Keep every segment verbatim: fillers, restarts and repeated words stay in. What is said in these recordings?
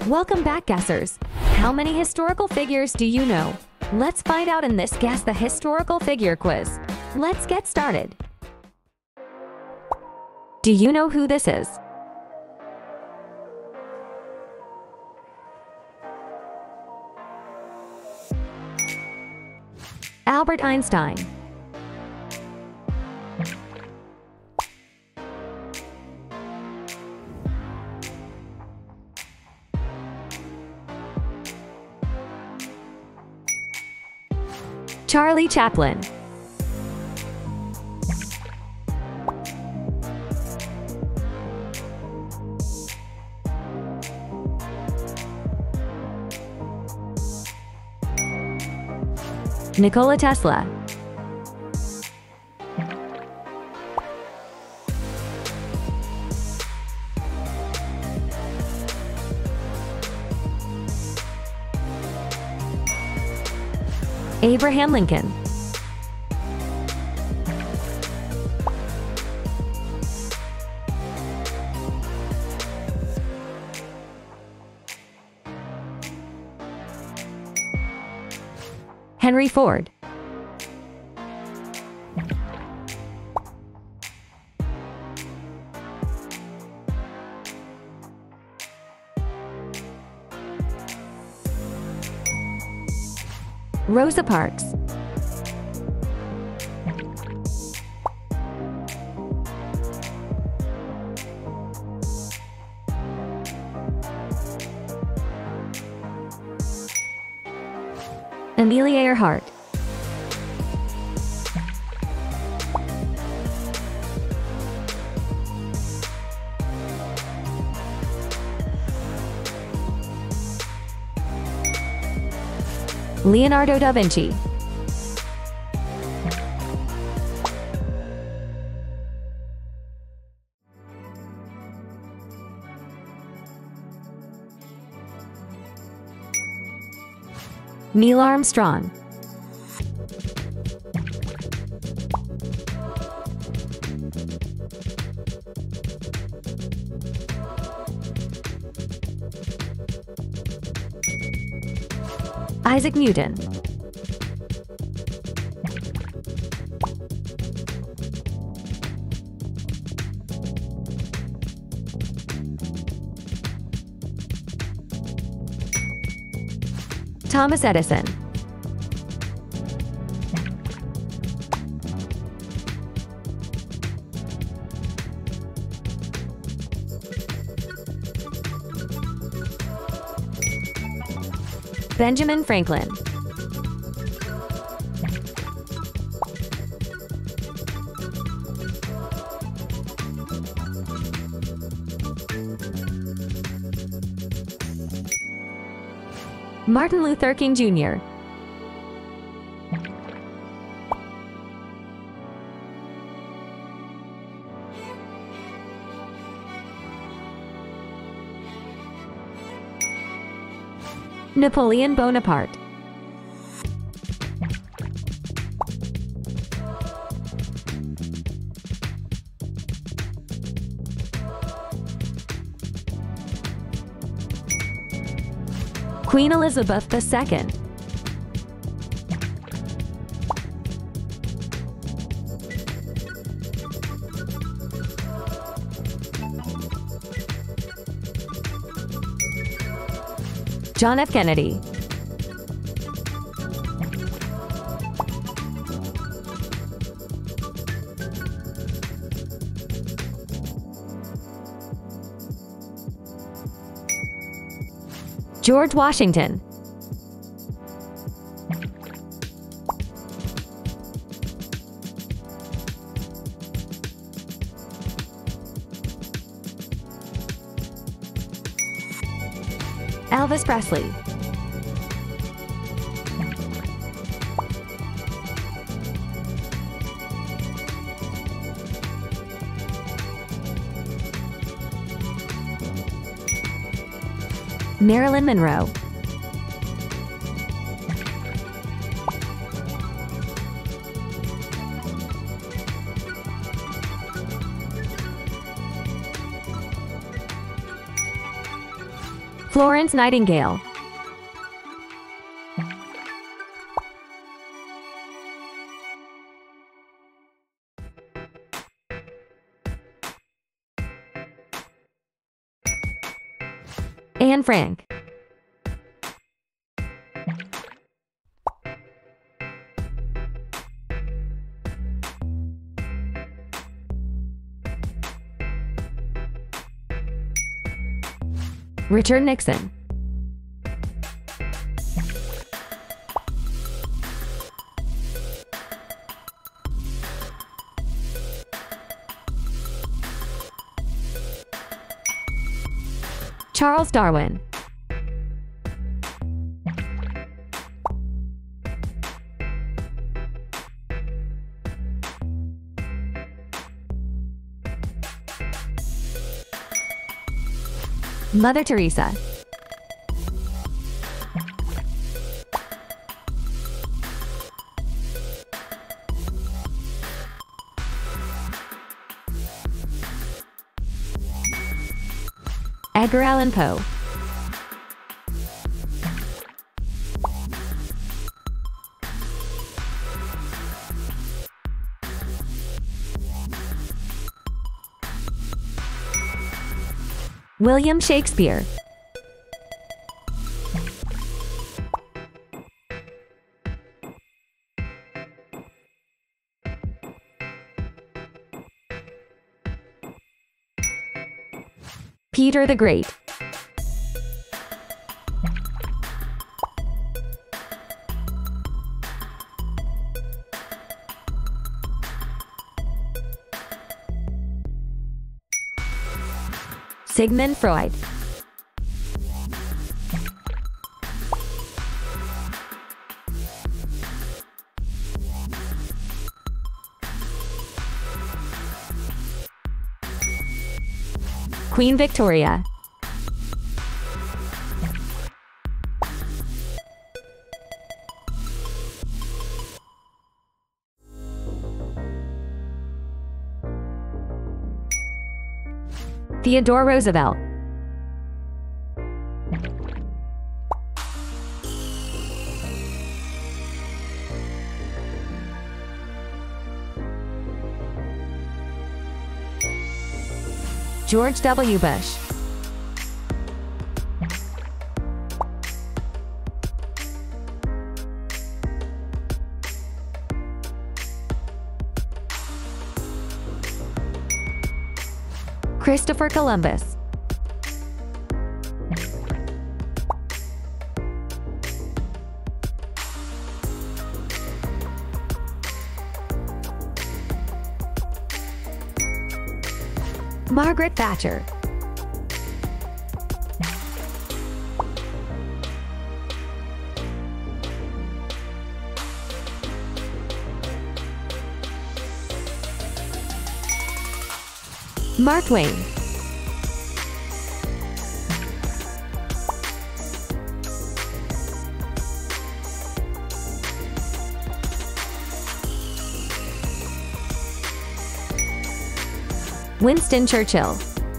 Welcome back, guessers. How many historical figures do you know? Let's find out in this Guess the Historical Figure quiz. Let's get started. Do you know who this is? Albert Einstein. Charlie Chaplin. Nikola Tesla. Abraham Lincoln. Henry Ford. Rosa Parks. Amelia Earhart. Leonardo da Vinci. Neil Armstrong. Isaac Newton. Thomas Edison. Benjamin Franklin. Martin Luther King Junior Napoleon Bonaparte. Queen Elizabeth the Second. John F. Kennedy. George Washington. Elvis Presley. Marilyn Monroe. Florence Nightingale. Anne Frank. Richard Nixon. Charles Darwin. Mother Teresa. Edgar Allan Poe. William Shakespeare. Peter the Great. Sigmund Freud. Queen Victoria. Theodore Roosevelt. George W. Bush. Christopher Columbus. Margaret Thatcher. Mark Twain. Winston Churchill.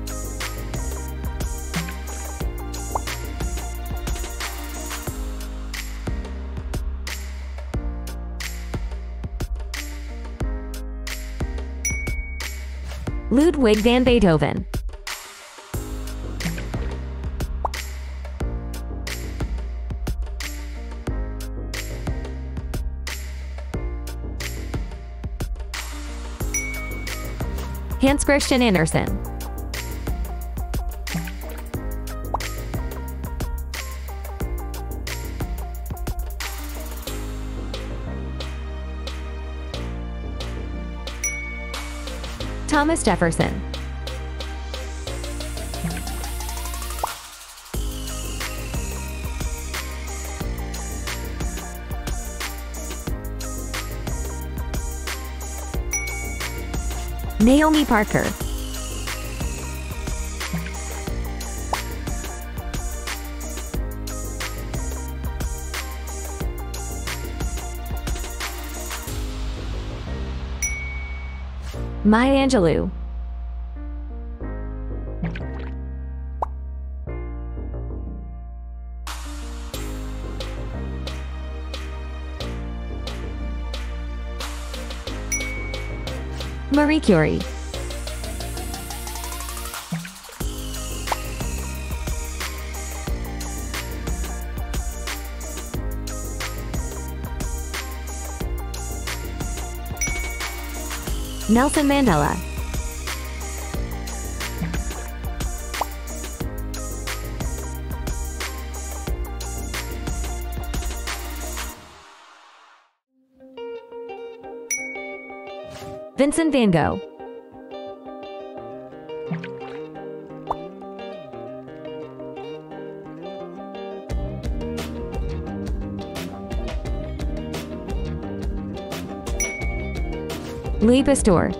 Ludwig van Beethoven. Hans Christian Andersen. Thomas Jefferson. Naomi Parker. Maya Angelou. Marie Curie. Nelson Mandela. Vincent Van Gogh. Louis Pasteur.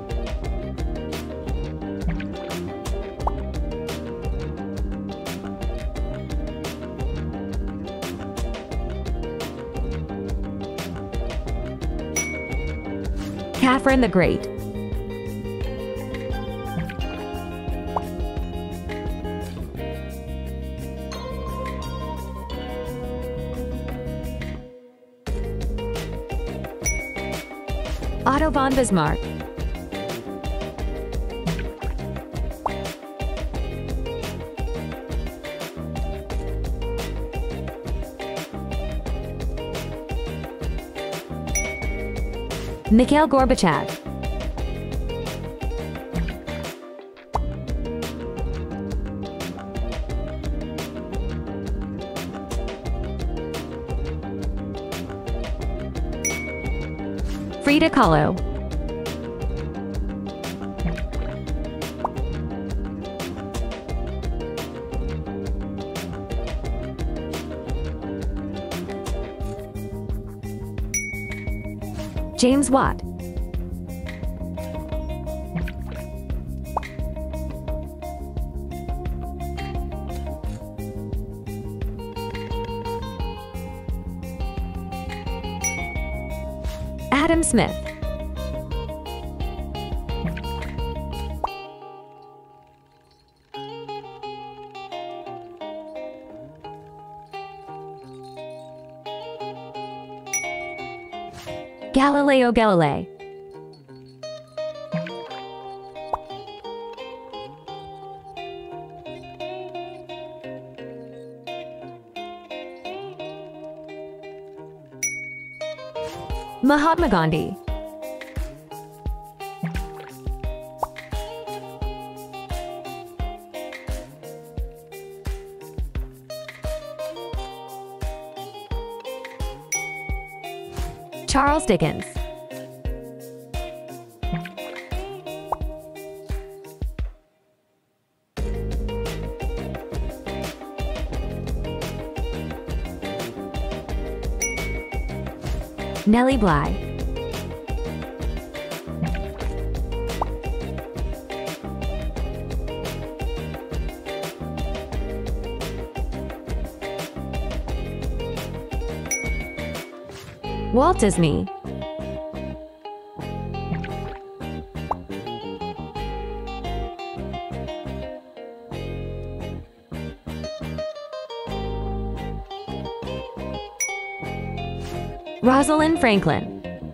Catherine the Great. Otto von Bismarck. Mikhail Gorbachev. Frida Kahlo. James Watt. Adam Smith. Galileo Galilei. Mahatma Gandhi. Charles Dickens. Nellie Bly. Walt Disney. Rosalind Franklin.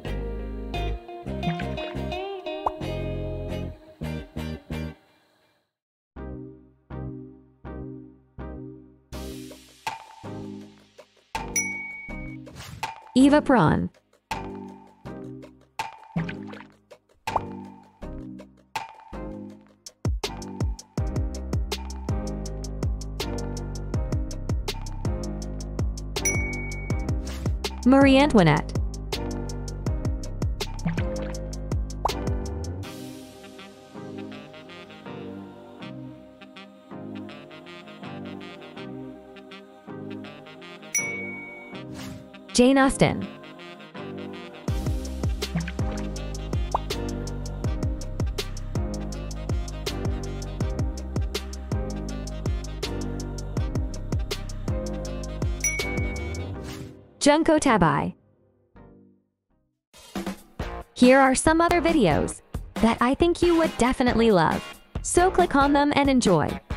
Eva Braun. Marie Antoinette. Jane Austen. Junko Tabai. Here are some other videos that I think you would definitely love, so click on them and enjoy.